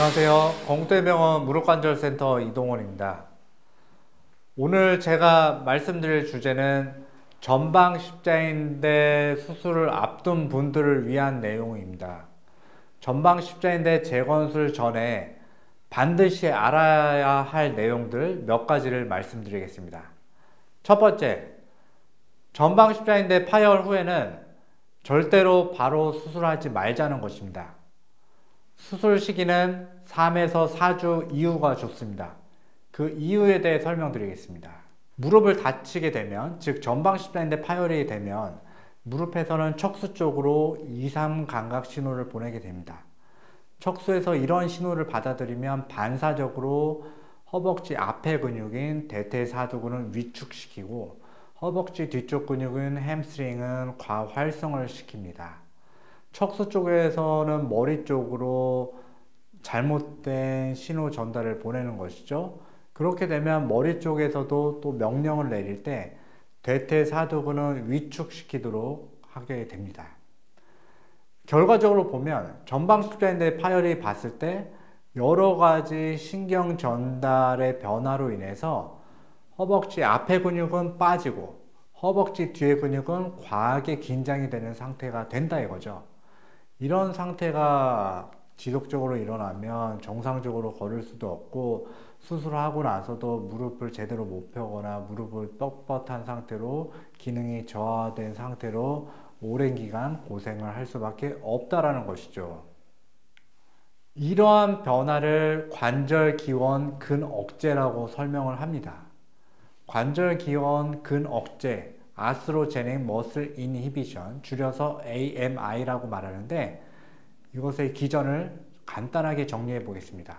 안녕하세요. 공대병원 무릎관절센터 이동원입니다. 오늘 제가 말씀드릴 주제는 전방 십자인대 수술을 앞둔 분들을 위한 내용입니다. 전방 십자인대 재건술 전에 반드시 알아야 할 내용들 몇 가지를 말씀드리겠습니다. 첫 번째, 전방 십자인대 파열 후에는 절대로 바로 수술하지 말자는 것입니다. 수술 시기는 3에서 4주 이후가 좋습니다. 그 이유에 대해 설명드리겠습니다. 무릎을 다치게 되면, 즉 전방 십자인대 파열이 되면 무릎에서는 척수 쪽으로 2, 3 감각 신호를 보내게 됩니다. 척수에서 이런 신호를 받아들이면 반사적으로 허벅지 앞의 근육인 대퇴사두근을 위축시키고 허벅지 뒤쪽 근육인 햄스트링은 과활성을 시킵니다. 척수 쪽에서는 머리 쪽으로 잘못된 신호 전달을 보내는 것이죠. 그렇게 되면 머리 쪽에서도 또 명령을 내릴 때 대퇴사두근을 위축시키도록 하게 됩니다. 결과적으로 보면 전방 십자인대 파열이 봤을 때 여러 가지 신경 전달의 변화로 인해서 허벅지 앞의 근육은 빠지고 허벅지 뒤의 근육은 과하게 긴장이 되는 상태가 된다 이거죠. 이런 상태가 지속적으로 일어나면 정상적으로 걸을 수도 없고 수술하고 나서도 무릎을 제대로 못 펴거나 무릎을 뻣뻣한 상태로 기능이 저하된 상태로 오랜 기간 고생을 할 수밖에 없다라는 것이죠. 이러한 변화를 관절기원 근억제라고 설명을 합니다. 관절기원 근억제, 아스로제닉 머슬 인히비션, 줄여서 AMI라고 말하는데 이것의 기전을 간단하게 정리해 보겠습니다.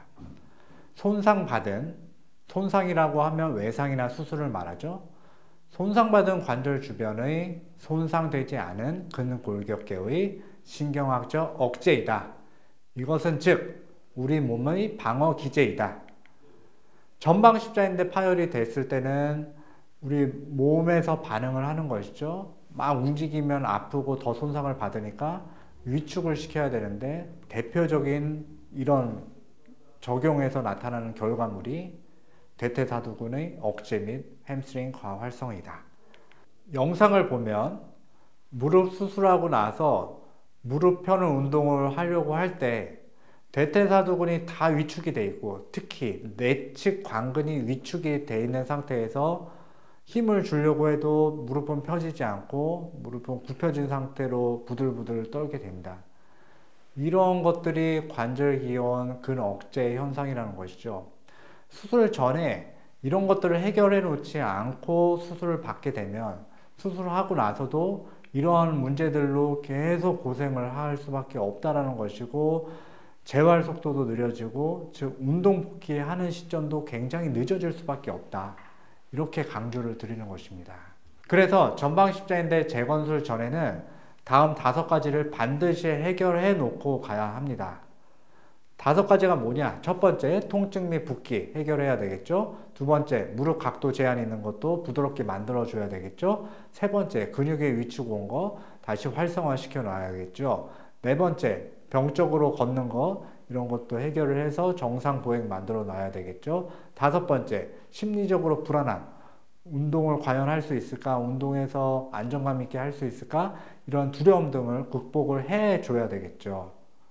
손상이라고 하면 외상이나 수술을 말하죠. 손상받은 관절 주변의 손상되지 않은 근골격계의 신경학적 억제이다. 이것은 즉 우리 몸의 방어 기제이다. 전방 십자인대 파열이 됐을 때는 우리 몸에서 반응을 하는 것이죠. 막 움직이면 아프고 더 손상을 받으니까 위축을 시켜야 되는데 대표적인 이런 적용에서 나타나는 결과물이 대퇴사두근의 억제 및 햄스트링 과활성이다. 영상을 보면 무릎 수술하고 나서 무릎 펴는 운동을 하려고 할 때 대퇴사두근이 다 위축이 되어 있고 특히 내측 관근이 위축이 되어 있는 상태에서 힘을 주려고 해도 무릎은 펴지지 않고 무릎은 굽혀진 상태로 부들부들 떨게 됩니다. 이런 것들이 관절기원 근억제 현상이라는 것이죠. 수술 전에 이런 것들을 해결해 놓지 않고 수술을 받게 되면 수술하고 나서도 이러한 문제들로 계속 고생을 할 수밖에 없다라는 것이고 재활 속도도 느려지고 즉 운동 복귀하는 시점도 굉장히 늦어질 수밖에 없다. 이렇게 강조를 드리는 것입니다. 그래서 전방 십자인대 재건술 전에는 다음 5가지를 반드시 해결해 놓고 가야 합니다. 5가지가 뭐냐? 첫 번째, 통증 및 붓기 해결해야 되겠죠. 두 번째, 무릎 각도 제한 있는 것도 부드럽게 만들어 줘야 되겠죠. 세 번째, 근육의 위축 온 거 다시 활성화 시켜 놔야겠죠. 네 번째, 병적으로 걷는 거 이런 것도 해결을 해서 정상 보행 만들어 놔야 되겠죠. 5번째, 심리적으로 불안한 운동을 과연 할 수 있을까? 운동에서 안정감 있게 할 수 있을까? 이런 두려움 등을 극복을 해 줘야 되겠죠.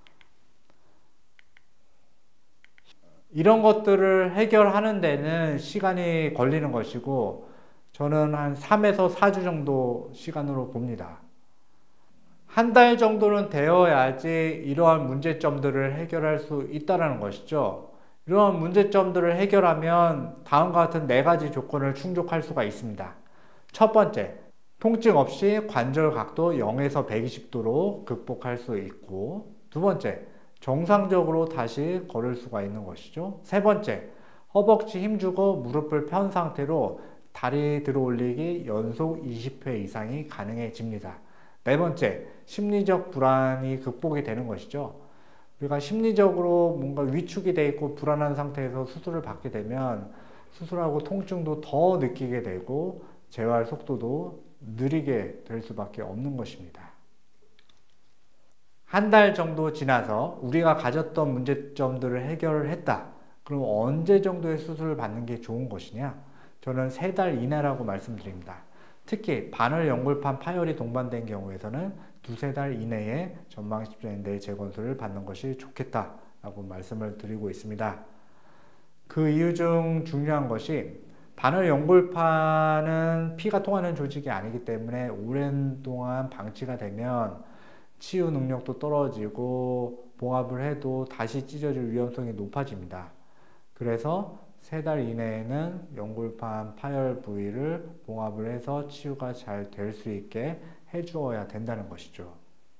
이런 것들을 해결하는 데는 시간이 걸리는 것이고 저는 한 3에서 4주 정도 시간으로 봅니다. 한 달 정도는 되어야지 이러한 문제점들을 해결할 수 있다는 것이죠. 이러한 문제점들을 해결하면 다음과 같은 4가지 조건을 충족할 수가 있습니다. 첫 번째, 통증 없이 관절 각도 0에서 120도로 극복할 수 있고, 두 번째, 정상적으로 다시 걸을 수가 있는 것이죠. 세 번째, 허벅지 힘주고 무릎을 편 상태로 다리 들어 올리기 연속 20회 이상이 가능해집니다. 네 번째, 심리적 불안이 극복이 되는 것이죠. 우리가 심리적으로 뭔가 위축이 돼 있고 불안한 상태에서 수술을 받게 되면 수술하고 통증도 더 느끼게 되고 재활 속도도 느리게 될 수밖에 없는 것입니다. 한 달 정도 지나서 우리가 가졌던 문제점들을 해결을 했다. 그럼 언제 정도의 수술을 받는 게 좋은 것이냐? 저는 3달 이내라고 말씀드립니다. 특히 반월 연골판 파열이 동반된 경우에서는 2~3달 이내에 전방 십자인대 재건술을 받는 것이 좋겠다라고 말씀을 드리고 있습니다. 그 이유 중 중요한 것이 반월 연골판은 피가 통하는 조직이 아니기 때문에 오랜 동안 방치가 되면 치유 능력도 떨어지고 봉합을 해도 다시 찢어질 위험성이 높아집니다. 그래서 3달 이내에는 연골판 파열 부위를 봉합을 해서 치유가 잘 될 수 있게 해주어야 된다는 것이죠.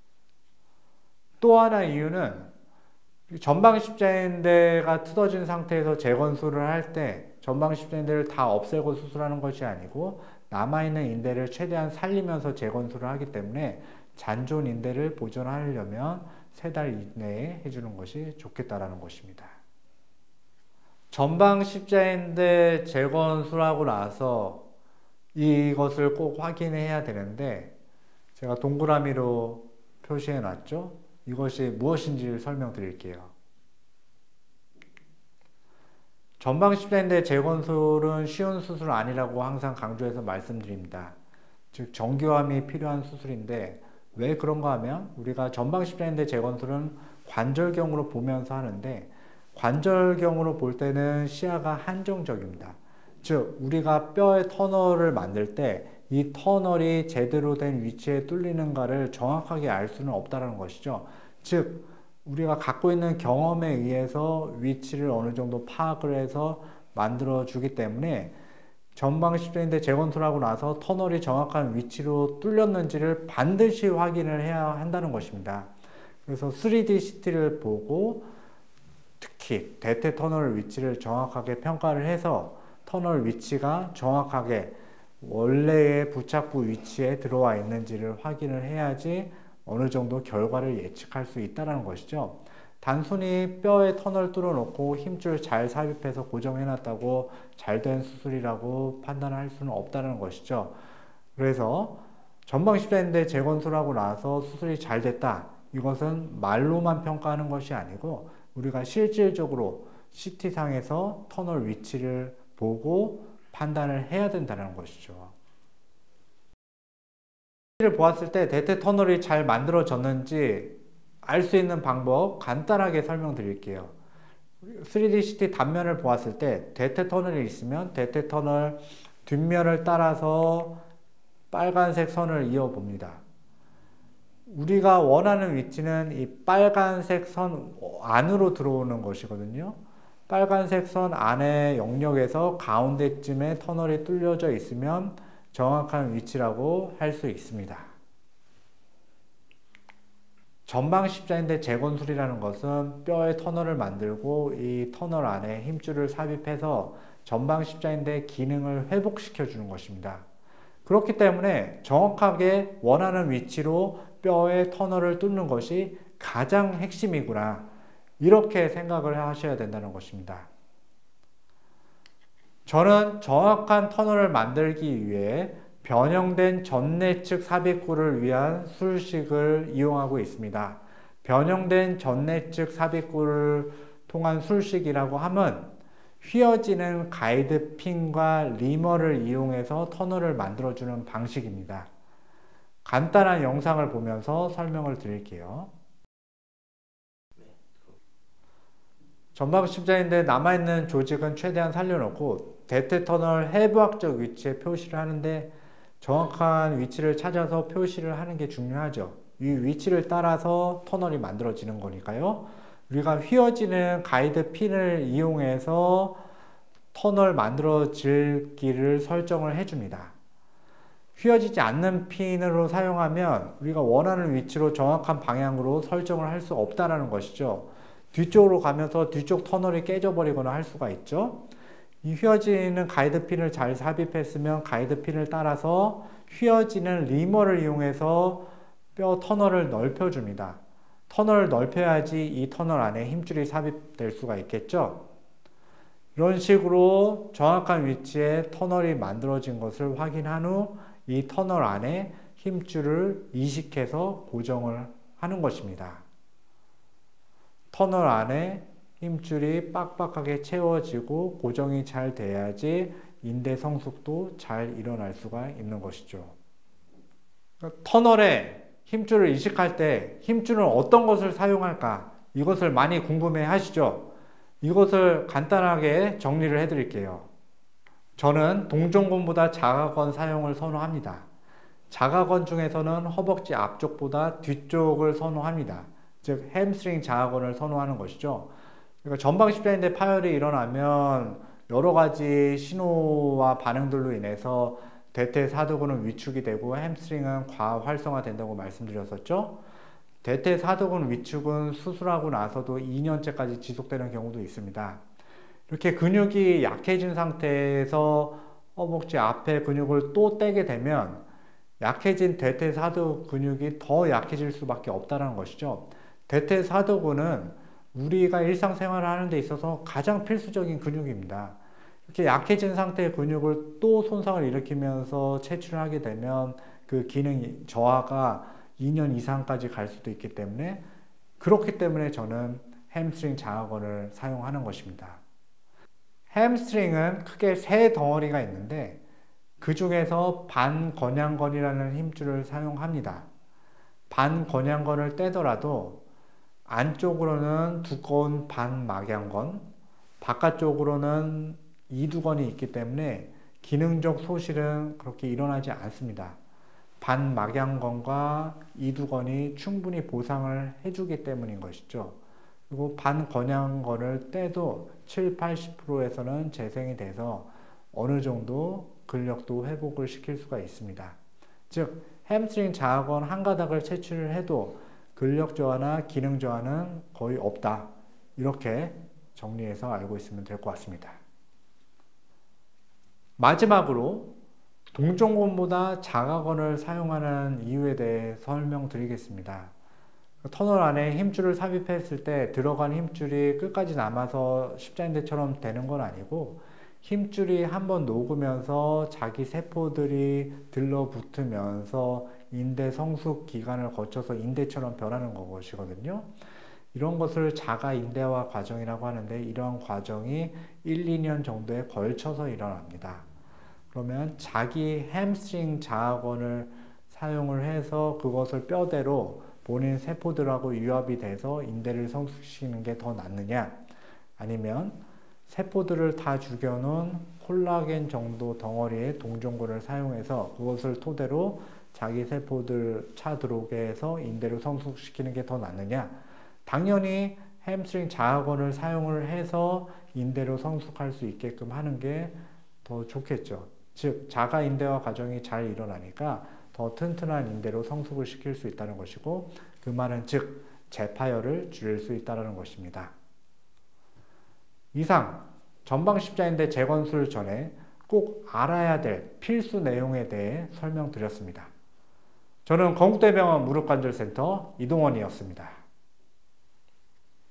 또 하나 이유는 전방 십자인대가 틀어진 상태에서 재건술을 할 때 전방 십자인대를 다 없애고 수술하는 것이 아니고 남아있는 인대를 최대한 살리면서 재건술을 하기 때문에 잔존 인대를 보존하려면 3달 이내에 해주는 것이 좋겠다라는 것입니다. 전방 십자인대 재건술하고 나서 이것을 꼭 확인해야 되는데 제가 동그라미로 표시해 놨죠. 이것이 무엇인지를 설명드릴게요. 전방 십자인대 재건술은 쉬운 수술 아니라고 항상 강조해서 말씀드립니다. 즉 정교함이 필요한 수술인데 왜 그런가 하면 우리가 전방 십자인대 재건술은 관절경으로 보면서 하는데 관절경으로 볼 때는 시야가 한정적입니다. 즉 우리가 뼈의 터널을 만들 때 이 터널이 제대로 된 위치에 뚫리는가를 정확하게 알 수는 없다는 것이죠. 즉 우리가 갖고 있는 경험에 의해서 위치를 어느 정도 파악을 해서 만들어 주기 때문에 전방 십자인대 재건술하고 나서 터널이 정확한 위치로 뚫렸는지를 반드시 확인을 해야 한다는 것입니다. 그래서 3D CT를 보고 특히 대퇴 터널 위치를 정확하게 평가를 해서 터널 위치가 정확하게 원래의 부착부 위치에 들어와 있는지를 확인을 해야지 어느 정도 결과를 예측할 수 있다는 것이죠. 단순히 뼈에 터널 뚫어 놓고 힘줄 잘 삽입해서 고정해 놨다고 잘된 수술이라고 판단할 수는 없다는 것이죠. 그래서 전방 십자인대 재건술하고 나서 수술이 잘 됐다. 이것은 말로만 평가하는 것이 아니고 우리가 실질적으로 CT상에서 터널 위치를 보고 판단을 해야 된다는 것이죠. CT를 보았을 때 대퇴 터널이 잘 만들어졌는지 알 수 있는 방법 간단하게 설명드릴게요. 3D CT 단면을 보았을 때 대퇴 터널이 있으면 대퇴 터널 뒷면을 따라서 빨간색 선을 이어 봅니다. 우리가 원하는 위치는 이 빨간색 선 안으로 들어오는 것이거든요. 빨간색 선 안의 영역에서 가운데쯤에 터널이 뚫려져 있으면 정확한 위치라고 할 수 있습니다. 전방 십자인대 재건술이라는 것은 뼈의 터널을 만들고 이 터널 안에 힘줄을 삽입해서 전방 십자인대 기능을 회복시켜 주는 것입니다. 그렇기 때문에 정확하게 원하는 위치로 뼈의 터널을 뚫는 것이 가장 핵심이구나, 이렇게 생각을 하셔야 된다는 것입니다. 저는 정확한 터널을 만들기 위해 변형된 전내측 삽입구를 위한 술식을 이용하고 있습니다. 변형된 전내측 삽입구를 통한 술식이라고 하면 휘어지는 가이드 핀과 리머를 이용해서 터널을 만들어주는 방식입니다. 간단한 영상을 보면서 설명을 드릴게요. 전방 십자인대 남아있는 조직은 최대한 살려놓고 대퇴 터널 해부학적 위치에 표시를 하는데 정확한 위치를 찾아서 표시를 하는 게 중요하죠. 이 위치를 따라서 터널이 만들어지는 거니까요. 우리가 휘어지는 가이드 핀을 이용해서 터널 만들어질 길을 설정을 해줍니다. 휘어지지 않는 핀으로 사용하면 우리가 원하는 위치로 정확한 방향으로 설정을 할 수 없다는 것이죠. 뒤쪽으로 가면서 뒤쪽 터널이 깨져버리거나 할 수가 있죠. 이 휘어지는 가이드 핀을 잘 삽입했으면 가이드 핀을 따라서 휘어지는 리머를 이용해서 뼈 터널을 넓혀줍니다. 터널을 넓혀야지 이 터널 안에 힘줄이 삽입될 수가 있겠죠. 이런 식으로 정확한 위치에 터널이 만들어진 것을 확인한 후 이 터널 안에 힘줄을 이식해서 고정을 하는 것입니다. 터널 안에 힘줄이 빡빡하게 채워지고 고정이 잘 돼야지 인대 성숙도 잘 일어날 수가 있는 것이죠. 터널에 힘줄을 이식할 때 힘줄은 어떤 것을 사용할까? 이것을 많이 궁금해 하시죠? 이것을 간단하게 정리를 해 드릴게요. 저는 동종건보다 자가건 사용을 선호합니다. 자가건 중에서는 허벅지 앞쪽보다 뒤쪽을 선호합니다. 즉 햄스트링 자가건을 선호하는 것이죠. 그러니까 전방 십자인대 파열이 일어나면 여러 가지 신호와 반응들로 인해서 대퇴사두근은 위축이 되고 햄스트링은 과활성화된다고 말씀드렸었죠. 대퇴사두근 위축은 수술하고 나서도 2년째까지 지속되는 경우도 있습니다. 이렇게 근육이 약해진 상태에서 허벅지 앞에 근육을 또 떼게 되면 약해진 대퇴사두 근육이 더 약해질 수밖에 없다는 것이죠. 대퇴사두근은 우리가 일상생활을 하는 데 있어서 가장 필수적인 근육입니다. 이렇게 약해진 상태의 근육을 또 손상을 일으키면서 채취를 하게 되면 그 기능 저하가 2년 이상까지 갈 수도 있기 때문에, 그렇기 때문에 저는 햄스트링 자가건을 사용하는 것입니다. 햄스트링은 크게 세 덩어리가 있는데 그 중에서 반건양건이라는 힘줄을 사용합니다. 반건양건을 떼더라도 안쪽으로는 두꺼운 반막양건, 바깥쪽으로는 이두건이 있기 때문에 기능적 소실은 그렇게 일어나지 않습니다. 반막양건과 이두건이 충분히 보상을 해주기 때문인 것이죠. 그리고 반건양건을 떼도 7~80%에서는 재생이 돼서 어느 정도 근력도 회복을 시킬 수가 있습니다. 즉 햄스트링 자가건 한 가닥을 채취를 해도 근력 저하나 기능 저하는 거의 없다. 이렇게 정리해서 알고 있으면 될 것 같습니다. 마지막으로 동종건보다 자가건을 사용하는 이유에 대해 설명드리겠습니다. 터널 안에 힘줄을 삽입했을 때 들어간 힘줄이 끝까지 남아서 십자인대처럼 되는 건 아니고, 힘줄이 한번 녹으면서 자기 세포들이 들러붙으면서 인대 성숙 기간을 거쳐서 인대처럼 변하는 것이거든요. 이런 것을 자가인대화 과정이라고 하는데, 이런 과정이 1~2년 정도에 걸쳐서 일어납니다. 그러면 자기 햄스트링 자가건을 사용을 해서 그것을 뼈대로 본인 세포들하고 유합이 돼서 인대를 성숙시키는 게 더 낫느냐, 아니면 세포들을 다 죽여놓은 콜라겐 정도 덩어리의 동종건을 사용해서 그것을 토대로 자기 세포들 차 들어오게 해서 인대를 성숙시키는 게 더 낫느냐, 당연히 햄스트링 자가건을 사용을 해서 인대로 성숙할 수 있게끔 하는 게 더 좋겠죠. 즉 자가인대화 과정이 잘 일어나니까 더 튼튼한 인대로 성숙을 시킬 수 있다는 것이고, 그 말은 즉 재파열을 줄일 수 있다는 것입니다. 이상 전방 십자인대 재건술 전에 꼭 알아야 될 필수 내용에 대해 설명드렸습니다. 저는 건국대병원 무릎관절센터 이동원이었습니다.